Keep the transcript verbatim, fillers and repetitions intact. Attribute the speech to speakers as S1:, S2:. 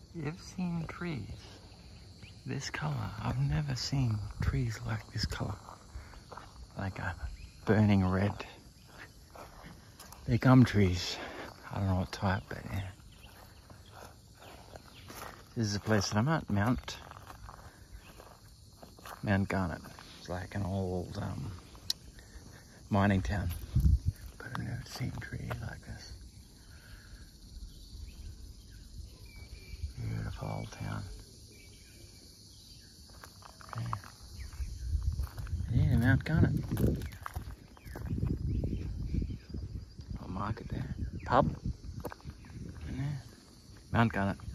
S1: You've seen trees this colour. I've never seen trees like this colour. Like a burning red. They're gum trees. I don't know what type, but yeah. This is the place that I'm at, Mount Mount Garnet. It's like an old um, mining town. But I've never seen trees like this. Beautiful old town. Yeah, yeah, Mount Garnet. I'll mark it there. Pub. Yeah. Mount Garnet.